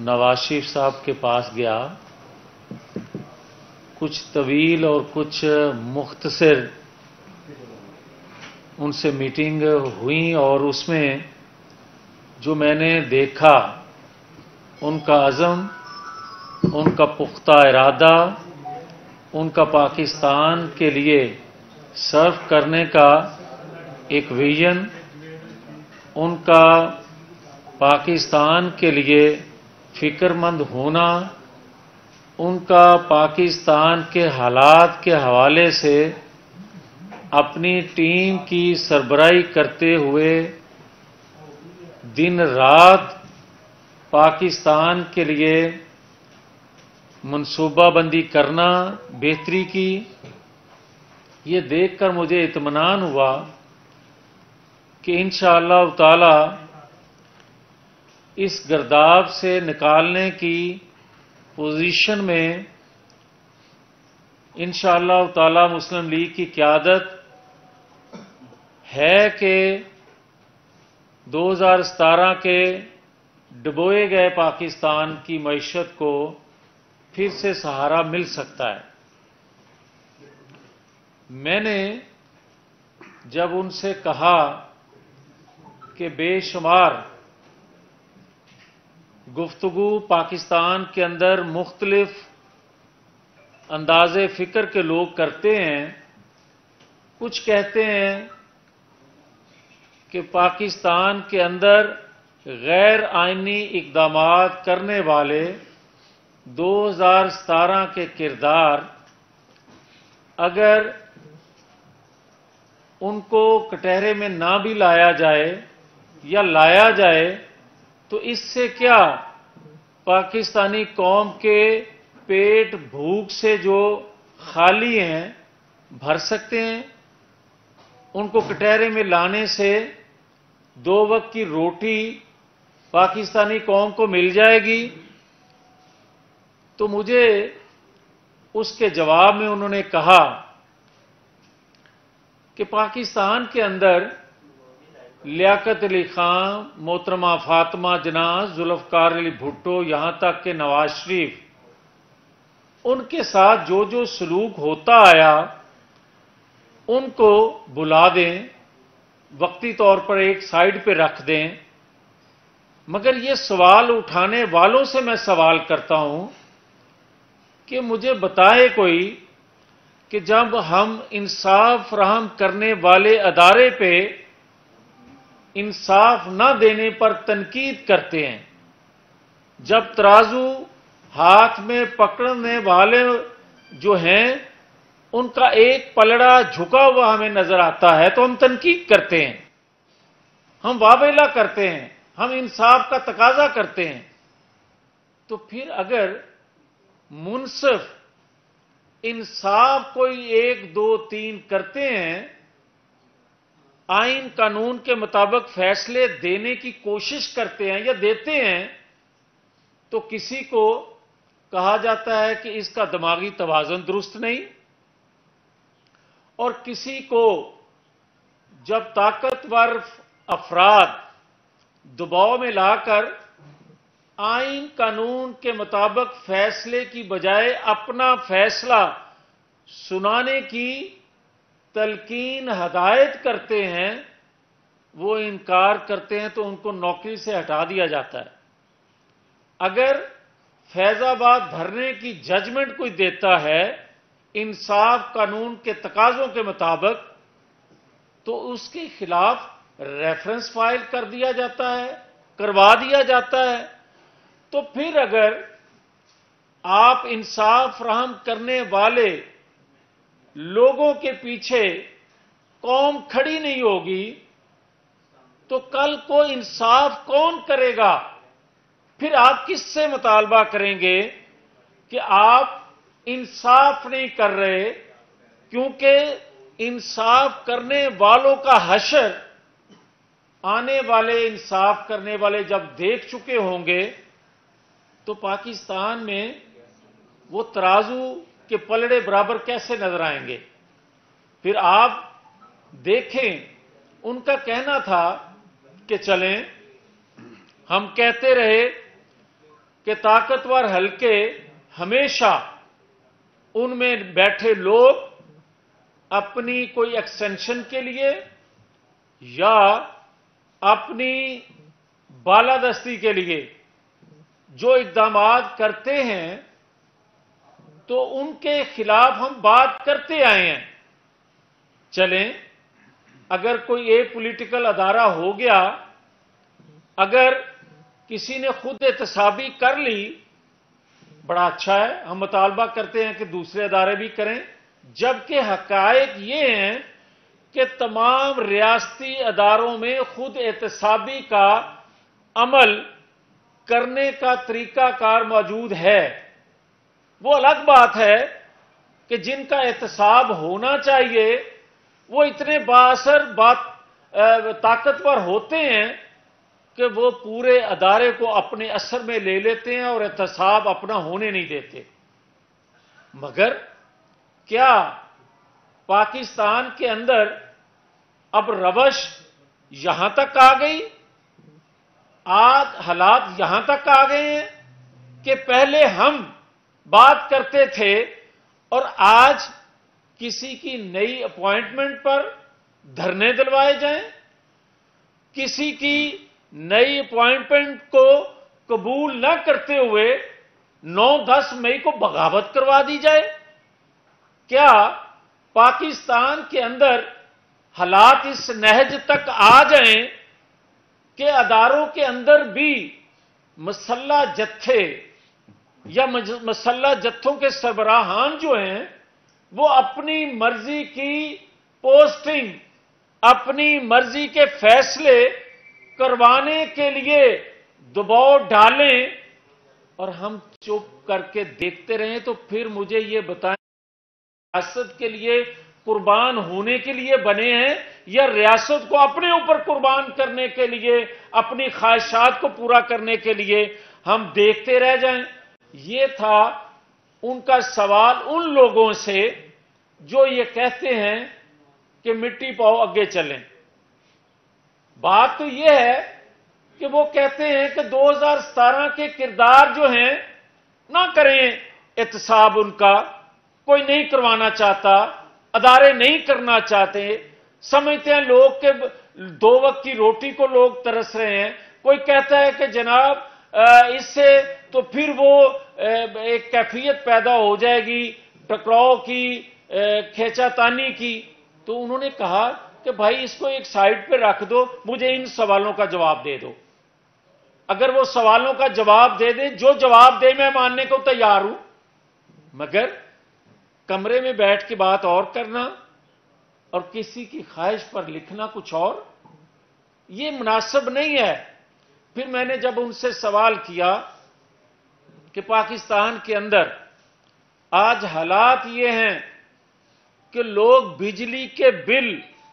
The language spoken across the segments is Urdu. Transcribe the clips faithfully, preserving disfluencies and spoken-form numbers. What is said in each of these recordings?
نواز شریف صاحب کے پاس گیا، کچھ طویل اور کچھ مختصر ان سے میٹنگ ہوئی، اور اس میں جو میں نے دیکھا ان کا عزم، ان کا پختہ ارادہ، ان کا پاکستان کے لیے سرو کرنے کا ایک ویژن، ان کا پاکستان کے لیے فکر مند ہونا، ان کا پاکستان کے حالات کے حوالے سے اپنی ٹیم کی سربراہی کرتے ہوئے دن رات پاکستان کے لیے منصوبہ بندی کرنا، بہتری کی، یہ دیکھ کر مجھے اطمینان ہوا کہ انشاءاللہ تعالی اس گرداب سے نکالنے کی پوزیشن میں انشاءاللہ تعالی مسلم لیگ کی قیادت ہے کہ دو ہزار ستارہ کے ڈبوئے گئے پاکستان کی معیشت کو پھر سے سہارا مل سکتا ہے۔ میں نے جب ان سے کہا کہ بے شمار گفتگو پاکستان کے اندر مختلف انداز فکر کے لوگ کرتے ہیں، کچھ کہتے ہیں کہ پاکستان کے اندر غیر آئینی اقدامات کرنے والے دو ہزار ستارہ کے کردار اگر ان کو کٹہرے میں نہ بھی لایا جائے یا لایا جائے تو اس سے کیا پاکستانی قوم کے پیٹ بھوک سے جو خالی ہیں بھر سکتے ہیں؟ ان کو کٹہرے میں لانے سے دو وقت کی روٹی پاکستانی قوم کو مل جائے گی؟ تو مجھے اس کے جواب میں انہوں نے کہا کہ پاکستان کے اندر لیاقت علی خان، محترمہ فاطمہ جناح، ذوالفقار علی بھٹو، یہاں تک کہ نواز شریف، ان کے ساتھ جو جو سلوک ہوتا آیا ان کو بلا دیں، وقتی طور پر ایک سائیڈ پہ رکھ دیں۔ مگر یہ سوال اٹھانے والوں سے میں سوال کرتا ہوں کہ مجھے بتائے کوئی کہ جب ہم انصاف فراہم کرنے والے ادارے پہ انصاف نہ دینے پر تنقید کرتے ہیں، جب ترازو ہاتھ میں پکڑنے والے جو ہیں ان کا ایک پلڑا جھکا ہوا ہمیں نظر آتا ہے تو ہم تنقید کرتے ہیں، ہم واویلا کرتے ہیں، ہم انصاف کا تقاضا کرتے ہیں۔ تو پھر اگر منصف انصاف کوئی ایک دو تین کرتے ہیں، آئین قانون کے مطابق فیصلے دینے کی کوشش کرتے ہیں یا دیتے ہیں، تو کسی کو کہا جاتا ہے کہ اس کا دماغی توازن درست نہیں، اور کسی کو جب طاقتور افراد دباؤ میں لا کر آئین قانون کے مطابق فیصلے کی بجائے اپنا فیصلہ سنانے کی تلقین ہدایت کرتے ہیں، وہ انکار کرتے ہیں تو ان کو نوکری سے ہٹا دیا جاتا ہے۔ اگر فیض آباد دھرنے کی ججمنٹ کوئی دیتا ہے انصاف قانون کے تقاضوں کے مطابق تو اس کے خلاف ریفرنس فائل کر دیا جاتا ہے، کروا دیا جاتا ہے۔ تو پھر اگر آپ انصاف فراہم کرنے والے لوگوں کے پیچھے قوم کھڑی نہیں ہوگی تو کل کو انصاف کون کرے گا؟ پھر آپ کس سے مطالبہ کریں گے کہ آپ انصاف نہیں کر رہے؟ کیونکہ انصاف کرنے والوں کا حشر آنے والے انصاف کرنے والے جب دیکھ چکے ہوں گے تو پاکستان میں وہ ترازو کے پلڑے برابر کیسے نظر آئیں گے؟ پھر آپ دیکھیں، ان کا کہنا تھا کہ چلیں ہم کہتے رہے کہ طاقتور حلقے ہمیشہ ان میں بیٹھے لوگ اپنی کوئی ایکسٹینشن کے لیے یا اپنی بالادستی کے لیے جو اقدامات کرتے ہیں تو ان کے خلاف ہم بات کرتے آئے ہیں. چلیں، اگر کوئی ایک پولیٹیکل ادارہ ہو گیا، اگر کسی نے خود احتسابی کر لی، بڑا اچھا ہے، ہم مطالبہ کرتے ہیں کہ دوسرے ادارے بھی کریں. جبکہ حقائق یہ ہیں کہ تمام ریاستی اداروں میں خود احتسابی کا عمل کرنے کا طریقہ کار موجود ہے. وہ الگ بات ہے کہ جن کا احتساب ہونا چاہیے وہ اتنے بااثر بات طاقتور ہوتے ہیں کہ وہ پورے ادارے کو اپنے اثر میں لے لیتے ہیں اور احتساب اپنا ہونے نہیں دیتے. مگر کیا پاکستان کے اندر اب روش یہاں تک آ گئی، آج حالات یہاں تک آ گئے ہیں کہ پہلے ہم بات کرتے تھے اور آج کسی کی نئی اپوائنٹمنٹ پر دھرنے دلوائے جائیں، کسی کی نئی اپوائنٹمنٹ کو قبول نہ کرتے ہوئے نو دس مئی کو بغاوت کروا دی جائے. کیا پاکستان کے اندر حالات اس نہج تک آ جائیں کہ اداروں کے اندر بھی مسلح جتھے یا مسلح جتھوں کے سربراہان جو ہیں وہ اپنی مرضی کی پوسٹنگ، اپنی مرضی کے فیصلے کروانے کے لیے دباؤ ڈالیں اور ہم چپ کر کے دیکھتے رہیں؟ تو پھر مجھے یہ بتائیں، ریاست کے لیے قربان ہونے کے لیے بنے ہیں یا ریاست کو اپنے اوپر قربان کرنے کے لیے، اپنی خواہشات کو پورا کرنے کے لیے ہم دیکھتے رہ جائیں؟ یہ تھا ان کا سوال ان لوگوں سے جو یہ کہتے ہیں کہ مٹی پاؤ اگے چلیں. بات تو یہ ہے کہ وہ کہتے ہیں کہ دو ہزار ستارہ کے کردار جو ہیں نہ کریں احتساب، ان کا کوئی نہیں کروانا چاہتا، ادارے نہیں کرنا چاہتے، سمجھتے ہیں لوگ کہ دو وقت کی روٹی کو لوگ ترس رہے ہیں. کوئی کہتا ہے کہ جناب اس سے تو پھر وہ ایک کیفیت پیدا ہو جائے گی ٹکراؤ کی، کھینچا تانی کی. تو انہوں نے کہا کہ بھائی اس کو ایک سائیڈ پہ رکھ دو، مجھے ان سوالوں کا جواب دے دو. اگر وہ سوالوں کا جواب دے دیں، جو جواب دے میں ماننے کو تیار ہوں، مگر کمرے میں بیٹھ کے بات اور کرنا اور کسی کی خواہش پر لکھنا کچھ اور، یہ مناسب نہیں ہے. پھر میں نے جب ان سے سوال کیا کہ پاکستان کے اندر آج حالات یہ ہیں کہ لوگ بجلی کے بل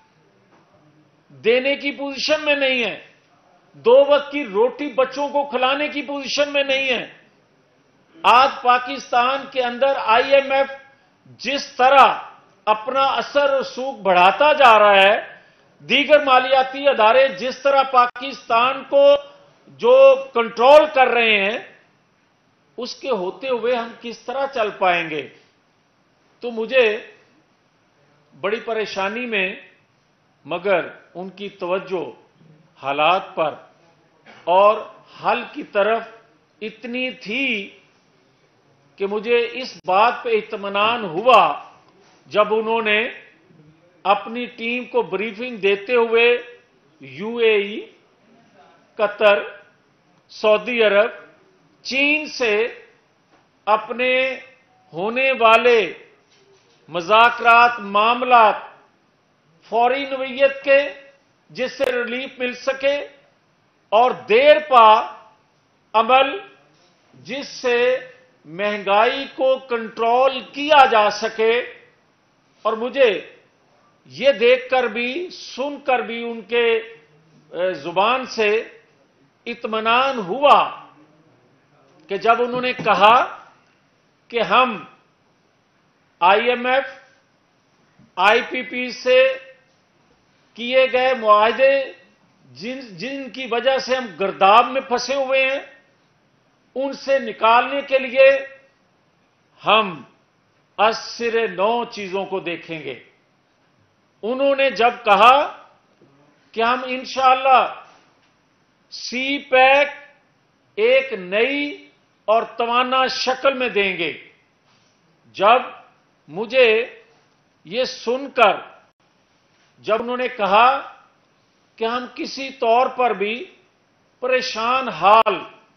دینے کی پوزیشن میں نہیں ہیں، دو وقت کی روٹی بچوں کو کھلانے کی پوزیشن میں نہیں ہیں. آج پاکستان کے اندر آئی ایم ایف جس طرح اپنا اثر و رسوخ بڑھاتا جا رہا ہے، دیگر مالیاتی ادارے جس طرح پاکستان کو جو کنٹرول کر رہے ہیں، اس کے ہوتے ہوئے ہم کس طرح چل پائیں گے؟ تو مجھے بڑی پریشانی میں، مگر ان کی توجہ حالات پر اور حل کی طرف اتنی تھی کہ مجھے اس بات پہ اطمینان ہوا جب انہوں نے اپنی ٹیم کو بریفنگ دیتے ہوئے یو اے ای، قطر، سعودی عرب، چین سے اپنے ہونے والے مذاکرات، معاملات فوری نوعیت کے جس سے ریلیف مل سکے اور دیر پا عمل جس سے مہنگائی کو کنٹرول کیا جا سکے. اور مجھے یہ دیکھ کر بھی، سن کر بھی ان کے زبان سے اطمینان ہوا کہ جب انہوں نے کہا کہ ہم آئی ایم ایف، آئی پی پی سے کیے گئے معاہدے جن جن کی وجہ سے ہم گرداب میں پھنسے ہوئے ہیں، ان سے نکالنے کے لیے ہم اثر نو چیزوں کو دیکھیں گے۔ انہوں نے جب کہا کہ ہم انشاءاللہ سی پیک ایک نئی اور توانا شکل میں دیں گے، جب مجھے یہ سن کر جب انہوں نے کہا کہ ہم کسی طور پر بھی پریشان حال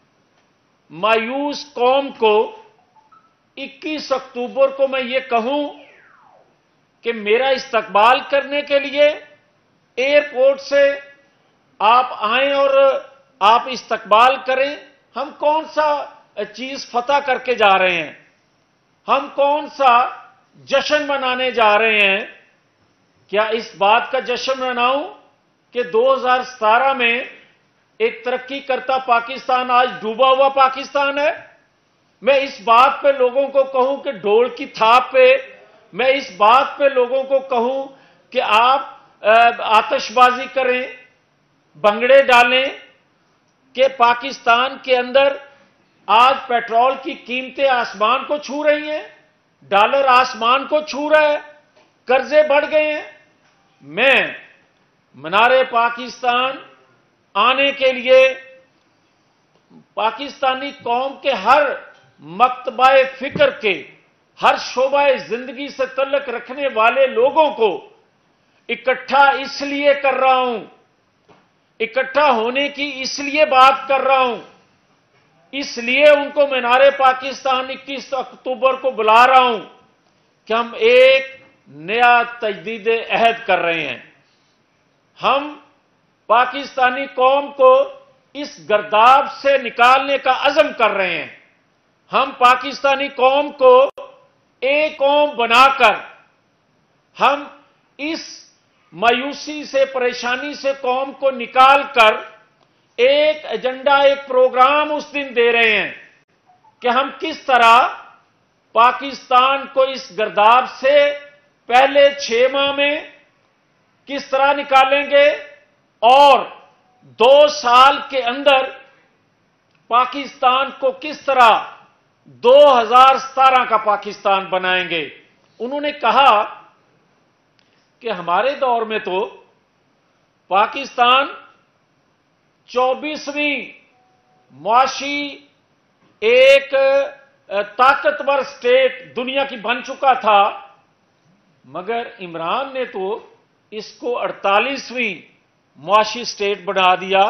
مایوس قوم کو اکیس اکتوبر کو میں یہ کہوں کہ میرا استقبال کرنے کے لیے ایئرپورٹ سے آپ آئیں اور آپ استقبال کریں، ہم کون سا چیز فتح کر کے جا رہے ہیں؟ ہم کون سا جشن منانے جا رہے ہیں؟ کیا اس بات کا جشن مناؤں کہ دو ہزار ستارہ میں ایک ترقی کرتا پاکستان آج ڈوبا ہوا پاکستان ہے؟ میں اس بات پہ لوگوں کو کہوں کہ ڈھول کی تھاپ پہ، میں اس بات پہ لوگوں کو کہوں کہ آپ آتش بازی کریں، بھنگڑے ڈالیں، کہ پاکستان کے اندر آج پیٹرول کی قیمتیں آسمان کو چھو رہی ہیں، ڈالر آسمان کو چھو رہا ہے، قرضے بڑھ گئے ہیں؟ میں منار پاکستان آنے کے لیے پاکستانی قوم کے ہر مکتبہ فکر کے، ہر شعبہ زندگی سے تعلق رکھنے والے لوگوں کو اکٹھا اس لیے کر رہا ہوں، اکٹھا ہونے کی اس لیے بات کر رہا ہوں، اس لیے ان کو مینار پاکستان اکیس اکتوبر کو بلا رہا ہوں کہ ہم ایک نیا تجدید عہد کر رہے ہیں۔ ہم پاکستانی قوم کو اس گرداب سے نکالنے کا عزم کر رہے ہیں۔ ہم پاکستانی قوم کو ایک قوم بنا کر ہم اس مایوسی سے، پریشانی سے قوم کو نکال کر ایک ایجنڈا، ایک پروگرام اس دن دے رہے ہیں کہ ہم کس طرح پاکستان کو اس گرداب سے پہلے چھ ماہ میں کس طرح نکالیں گے اور دو سال کے اندر پاکستان کو کس طرح دو ہزار ستارہ کا پاکستان بنائیں گے۔ انہوں نے کہا کہ ہمارے دور میں تو پاکستان چوبیسویں معاشی ایک طاقتور اسٹیٹ دنیا کی بن چکا تھا، مگر عمران نے تو اس کو اڑتالیسویں معاشی اسٹیٹ بنا دیا۔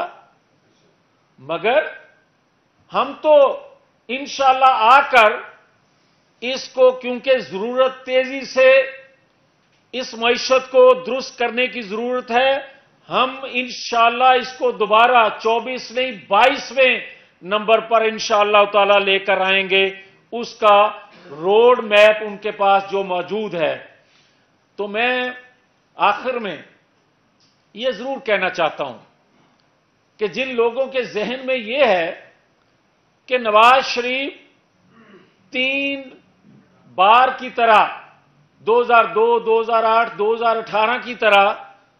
مگر ہم تو انشاءاللہ آ کر اس کو، کیونکہ ضرورت تیزی سے اس معیشت کو درست کرنے کی ضرورت ہے، ہم انشاءاللہ اس کو دوبارہ چوبیسویں بائیسویں نمبر پر انشاءاللہ تعالی لے کر آئیں گے، اس کا روڈ میپ ان کے پاس جو موجود ہے۔ تو میں آخر میں یہ ضرور کہنا چاہتا ہوں کہ جن لوگوں کے ذہن میں یہ ہے کہ نواز شریف تین بار کی طرح دو ہزار دو، دو ہزار آٹھ، دو ہزار اٹھارہ کی طرح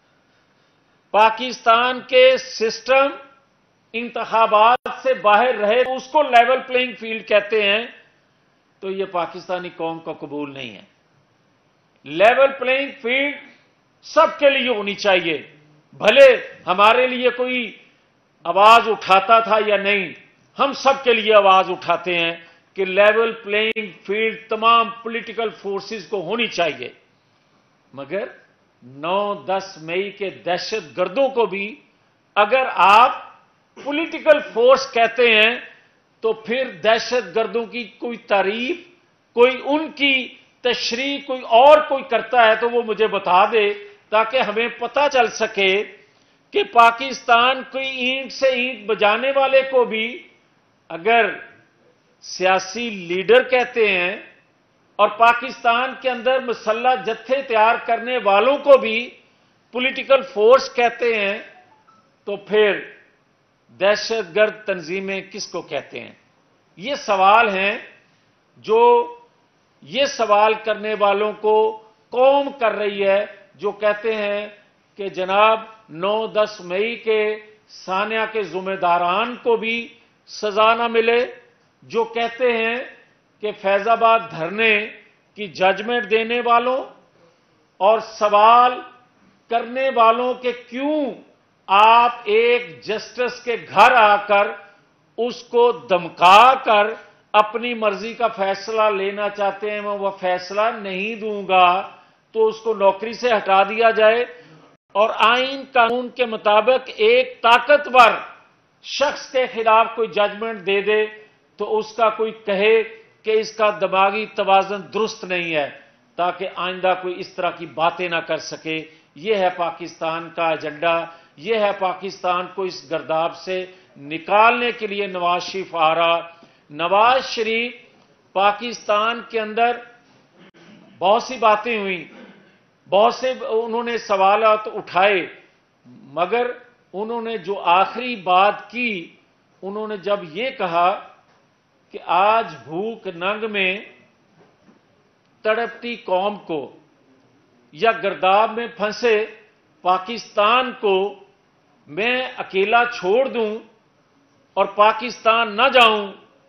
پاکستان کے سسٹم انتخابات سے باہر رہے، اس کو لیول پلینگ فیلڈ کہتے ہیں، تو یہ پاکستانی قوم کا قبول نہیں ہے۔ لیول پلینگ فیلڈ سب کے لیے ہونی چاہیے، بھلے ہمارے لیے کوئی آواز اٹھاتا تھا یا نہیں، ہم سب کے لیے آواز اٹھاتے ہیں کہ لیول پلینگ فیلڈ تمام پولیٹیکل فورسز کو ہونی چاہیے۔ مگر نو دس مئی کے دہشت گردوں کو بھی اگر آپ پولیٹیکل فورس کہتے ہیں تو پھر دہشت گردوں کی کوئی تعریف، کوئی ان کی تشریح کوئی اور کوئی کرتا ہے تو وہ مجھے بتا دے، تاکہ ہمیں پتہ چل سکے کہ پاکستان کوئی اینٹ سے اینٹ بجانے والے کو بھی اگر سیاسی لیڈر کہتے ہیں اور پاکستان کے اندر مسلح جتھے تیار کرنے والوں کو بھی پولیٹیکل فورس کہتے ہیں، تو پھر دہشت گرد تنظیمیں کس کو کہتے ہیں؟ یہ سوال ہیں جو یہ سوال کرنے والوں کو قوم کر رہی ہے، جو کہتے ہیں کہ جناب نو دس مئی کے سانحہ کے ذمہ داران کو بھی سزا نہ ملے، جو کہتے ہیں کہ فیض آباد دھرنے کی ججمنٹ دینے والوں اور سوال کرنے والوں کے کیوں آپ ایک جسٹس کے گھر آ کر اس کو دمکا کر اپنی مرضی کا فیصلہ لینا چاہتے ہیں؟ میں وہ فیصلہ نہیں دوں گا تو اس کو نوکری سے ہٹا دیا جائے اور آئین قانون کے مطابق ایک طاقتور شخص کے خلاف کوئی ججمنٹ دے دے تو اس کا کوئی کہے کہ اس کا دماغی توازن درست نہیں ہے، تاکہ آئندہ کوئی اس طرح کی باتیں نہ کر سکے۔ یہ ہے پاکستان کا ایجنڈا، یہ ہے پاکستان کو اس گرداب سے نکالنے کے لیے نواز شریف آ رہا۔ نواز شریف پاکستان کے اندر بہت سی باتیں ہوئیں، بہت سے انہوں نے سوالات اٹھائے، مگر انہوں نے جو آخری بات کی، انہوں نے جب یہ کہا کہ آج بھوک ننگ میں تڑپتی قوم کو یا گرداب میں پھنسے پاکستان کو میں اکیلا چھوڑ دوں اور پاکستان نہ جاؤں،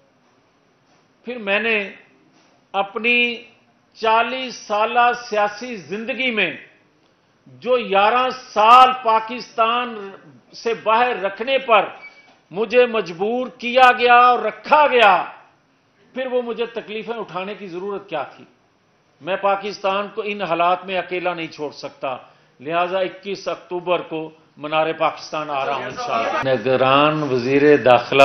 پھر میں نے اپنی چالیس سالہ سیاسی زندگی میں جو گیارہ سال پاکستان سے باہر رکھنے پر مجھے مجبور کیا گیا اور رکھا گیا، پھر وہ مجھے تکلیفیں اٹھانے کی ضرورت کیا تھی؟ میں پاکستان کو ان حالات میں اکیلا نہیں چھوڑ سکتا، لہذا اکیس اکتوبر کو منار پاکستان آ رہا ہوں انشاءاللہ۔ نگران وزیر داخلہ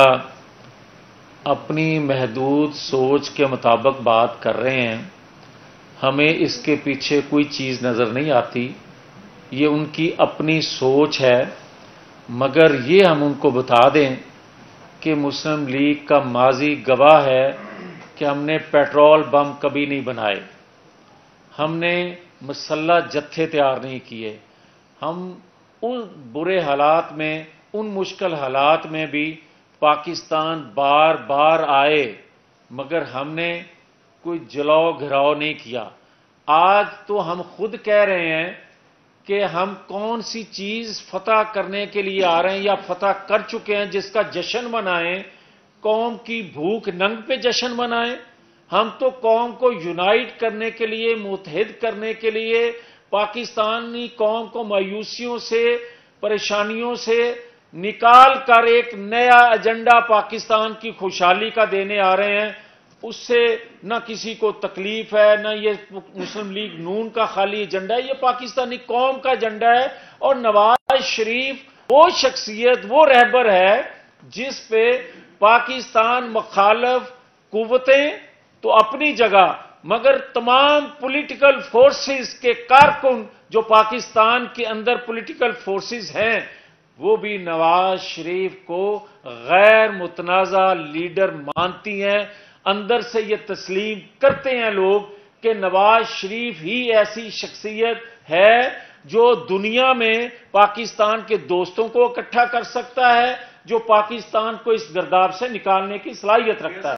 اپنی محدود سوچ کے مطابق بات کر رہے ہیں، ہمیں اس کے پیچھے کوئی چیز نظر نہیں آتی، یہ ان کی اپنی سوچ ہے، مگر یہ ہم ان کو بتا دیں کہ مسلم لیگ کا ماضی گواہ ہے کہ ہم نے پیٹرول بم کبھی نہیں بنائے، ہم نے مسلح جتھے تیار نہیں کیے، ہم ان برے حالات میں، ان مشکل حالات میں بھی پاکستان بار بار آئے، مگر ہم نے کوئی جلاؤ گھراؤ نہیں کیا۔ آج تو ہم خود کہہ رہے ہیں کہ ہم کون سی چیز فتح کرنے کے لیے آ رہے ہیں یا فتح کر چکے ہیں جس کا جشن منائیں، قوم کی بھوک ننگ پہ جشن منائیں؟ ہم تو قوم کو یونائٹ کرنے کے لیے، متحد کرنے کے لیے، پاکستانی قوم کو مایوسیوں سے، پریشانیوں سے نکال کر ایک نیا ایجنڈا پاکستان کی خوشحالی کا دینے آ رہے ہیں۔ اس سے نہ کسی کو تکلیف ہے، نہ یہ مسلم لیگ نون کا خالی ایجنڈا ہے، یہ پاکستانی قوم کا ایجنڈا ہے۔ اور نواز شریف وہ شخصیت، وہ رہبر ہے جس پہ پاکستان مخالف قوتیں تو اپنی جگہ، مگر تمام پولیٹیکل فورسز کے کارکن جو پاکستان کے اندر پولیٹیکل فورسز ہیں، وہ بھی نواز شریف کو غیر متنازع لیڈر مانتی ہیں۔ اندر سے یہ تسلیم کرتے ہیں لوگ کہ نواز شریف ہی ایسی شخصیت ہے جو دنیا میں پاکستان کے دوستوں کو اکٹھا کر سکتا ہے، جو پاکستان کو اس گرداب سے نکالنے کی صلاحیت رکھتا ہے۔